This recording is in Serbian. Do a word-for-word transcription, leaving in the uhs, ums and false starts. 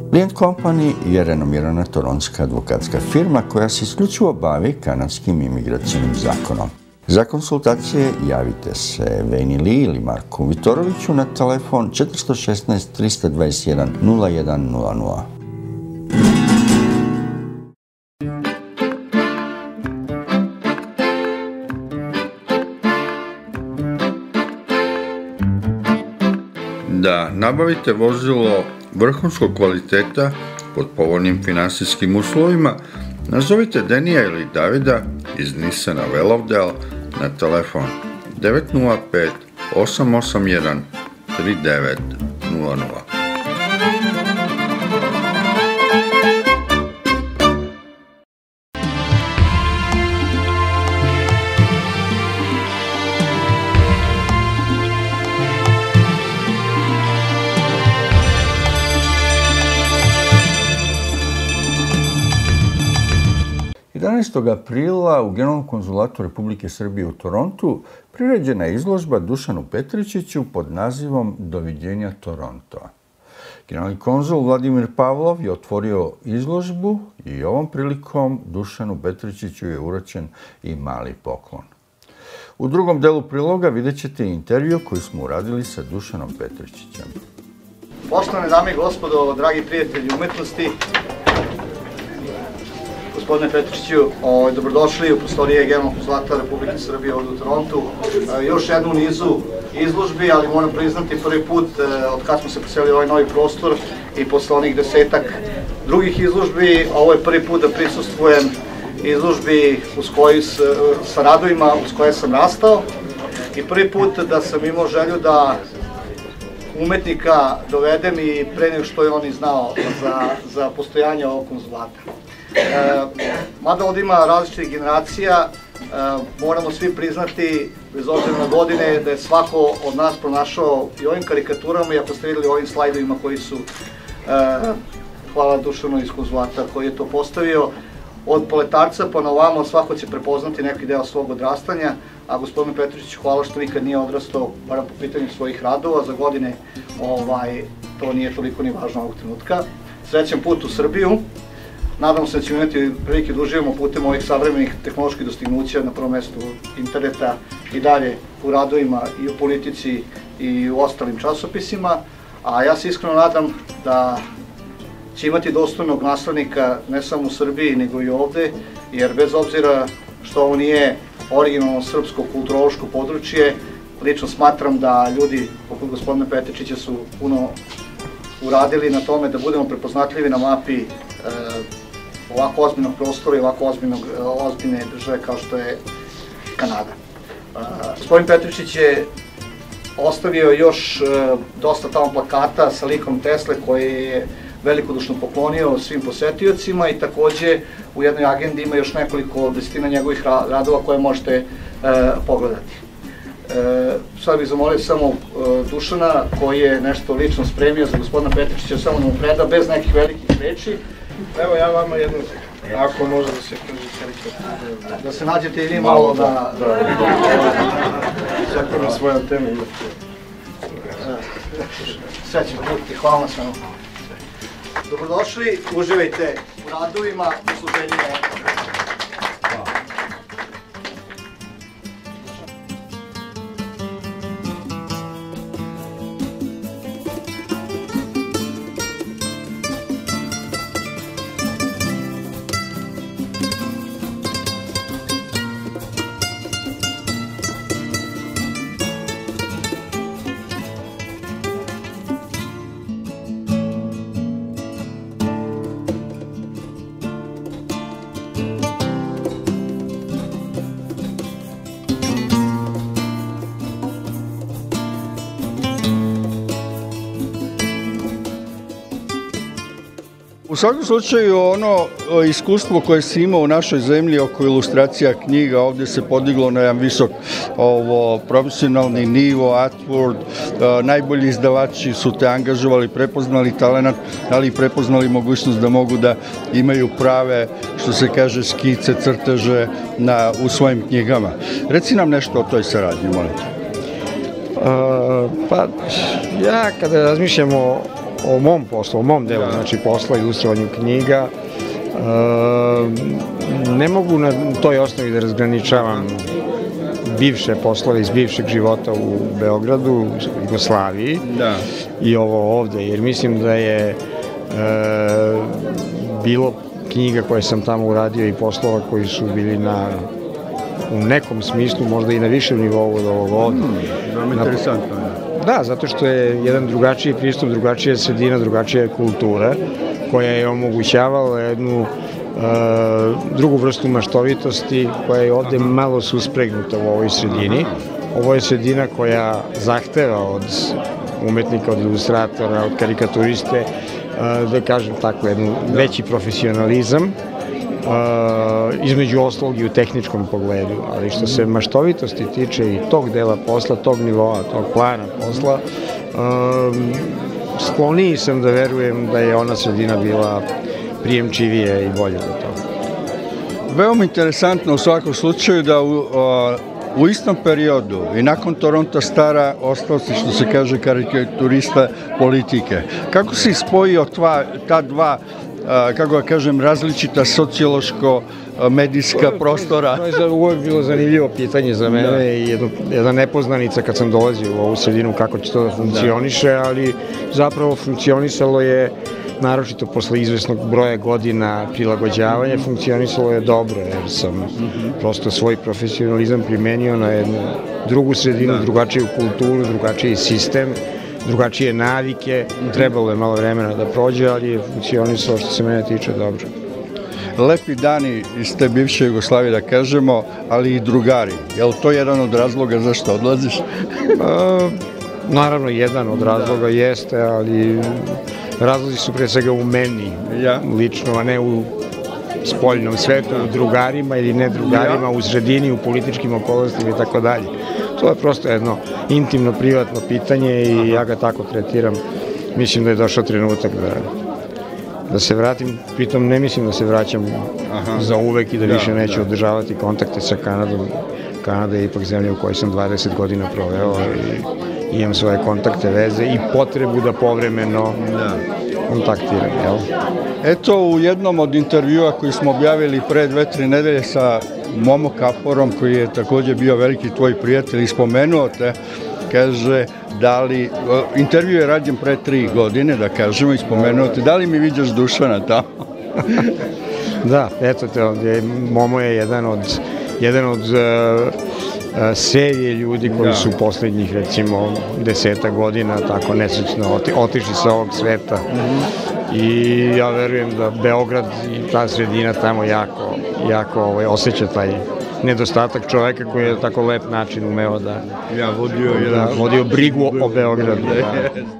Liend Company je renomirana toronska advokatska firma koja se isključivo bavi kanadskim imigracijnim zakonom. Za konsultacije javite se Vejni Li ili Marku Vitoroviću na telefon četiri jedan šest, tri dva jedan, nula jedan nula nula. Da nabavite vozilo vrhunskog kvaliteta pod povoljnim finansijskim uslovima, nazovite Denija ili Davida iz Nissana Wellovedale na telefon devet nula pet, osam osam jedan, tri devet nula nula. jedanaestog aprila u Generalnom konzulatu Republike Srbije u Torontu priređena je izložba Dušanu Petričiću pod nazivom Doviđenja Toronto. Generalni konzul Vladimir Pavlov je otvorio izložbu i ovom prilikom Dušanu Petričiću je uručen i mali poklon. U drugom delu priloga vidjet ćete intervju koji smo uradili sa Dušanom Petričićem. Poštovane dame i gospodo, dragi prijatelji umetnosti, gospodine Petričiću, dobrodošli u prostorije Generalnog konzulata Republike Srbije ovdje u Torontu. Još jednu u nizu izložbi, ali moram priznati prvi put od kad smo se preselili u ovaj novi prostor i posle onih desetak drugih izložbi, ovo je prvi put da prisustvujem izložbi sa radovima uz koje sam rastao i prvi put da sam imao želju da umetnika dovedem i pre nego što je on i znao za postojanje ovog konzulata. Mada ovdje ima različitih generacija, moramo svi priznati, bez obzira na godine, da je svako od nas pronašao i ovim karikaturama i ako ste vidjeli ovim slajdovima koji su, hvala Dušanu iz konzulata koji je to postavio, od poletarca pa na ovamo svako će prepoznati neki deo svog odrastanja, a gospodinu Petričiću hvala što nikad nije odrastao, barem po pitanju svojih radova, za godine to nije toliko ni važno ovog trenutka. Srećan put u Srbiju. Nadam se da ćemo imati prilike da uživamo putem ovih savremenih tehnoloških dostignuća, na prvom mestu interneta i dalje u radovima i u politici i u ostalim časopisima, a ja se iskreno nadam da će imati dostojnog naslednika ne samo u Srbiji nego i ovde, jer bez obzira što ovo nije originalno srpsko kulturološko područje, lično smatram da ljudi poput gospodina Petričića su puno uradili na tome da budemo prepoznatljivi na mapi ovako ozbiljnog prostora i ovako ozbiljne države kao što je Kanada. Gospodin Petričić je ostavio još dosta tamo plakata sa likom Tesle koje je velikodušno poklonio svim posetiocima i takođe u jednoj agendi ima još nekoliko desetina njegovih radova koje možete pogledati. Sad bih zamolio samo Dušana koji je nešto lično spremio za gospodina Petričića, samo da mu preda bez nekih velikih reči. Evo ja vama jednu, ako može da se kaže karikatura. Da se nađete i vi malo da... Svako na svojom temu. Sve ćemo puti, hvala na svemu. Dobrodošli, uživajte u radovima, u služenju. U svakom slučaju, ono iskustvo koje si imao u našoj zemlji oko ilustracija knjiga, ovdje se podiglo na jedan visok profesionalni nivo, Artworld, najbolji izdavači su te angažovali, prepoznali talenat, ali i prepoznali mogućnost da mogu da imaju prave, što se kaže, skice, crteže u svojim knjigama. Reci nam nešto o toj saradnji, molim te. Pa, ja kada razmišljam o o mom poslu, o mom delu, znači posla, ilustrovanju knjiga. Ne mogu na toj osnovi da razgraničavam bivše poslove iz bivšeg života u Beogradu, u Jugoslaviji i ovo ovde, jer mislim da je bilo knjiga koje sam tamo uradio i poslova koji su bili na u nekom smislu, možda i na višem nivou od ovog ovde. Veoma interesantno. Da, zato što je jedan drugačiji pristup, drugačija sredina, drugačija kultura koja je omogućavala jednu drugu vrstu maštovitosti koja je ovde malo suspregnuta u ovoj sredini. Ovo je sredina koja zahteva od umetnika, od ilustratora, od karikaturiste, da kažem tako, jednu veći profesionalizam, između ostalog i u tehničkom pogledu, ali što se maštovitosti tiče i tog dela posla, tog nivoa, tog plana posla, skloniji sam da verujem da je ona sredina bila prijemčivije i bolje do toga. Veoma interesantno u svakom slučaju da u, u istom periodu i nakon Toronto Stara ostao si, što se kaže, karikaturista politike. Kako si spojio tva, ta dva, kako ga kažem, različita sociološko medijska prostora? To je uvek bilo zanimljivo pitanje za mene i jedna nepoznanica kad sam dolazio u ovu sredinu kako će to da funkcioniše, ali zapravo funkcionisalo je, naročito posle izvesnog broja godina prilagođavanja, funkcionisalo je dobro, jer sam prosto svoj profesionalizam primenio na jednu drugu sredinu, drugačiju kulturu, drugačiji sistem, drugačije navike. Trebalo je malo vremena da prođe, ali je funkcionisalo, što se mene tiče, dobro. Lepi dani iz te bivše Jugoslavije, da kažemo, ali i drugari. Je li to jedan od razloga zašto odlaziš? Naravno, jedan od razloga jeste, ali razlozi su pre svega u meni, lično, a ne u spoljnom svetu, u drugarima ili ne drugarima, u sredini, u političkim okolnostima i tako dalje. To je prosto jedno intimno, privatno pitanje i ja ga tako tretiram. Mislim da je došao trenutak da se vratim, pritom ne mislim da se vraćam za uvek i da više neću održavati kontakte sa Kanadom. Kanada je ipak zemlja u kojoj sam dvadeset godina proveo i imam svoje kontakte, veze i potrebu da povremeno kontaktiram, jel? Eto, u jednom od intervjua koji smo objavili pre dve, tri nedelje sa Momo Kaporom, koji je takođe bio veliki tvoj prijatelj i spomenuo te, kaže, da li, intervju je rađen pre tri godine, da kažemo, i spomenuo te, da li mi viđaš Dušana tamo? Da, eto te, Momo je jedan od, jedan od serije ljudi koji su poslednjih, recimo, deseta godina tako nesrećno otišli sa ovog sveta. I ja verujem da Beograd i ta sredina tamo jako, jako osjeća taj nedostatak čoveka koji je tako lep način umeo da vodio brigu o Beogradu.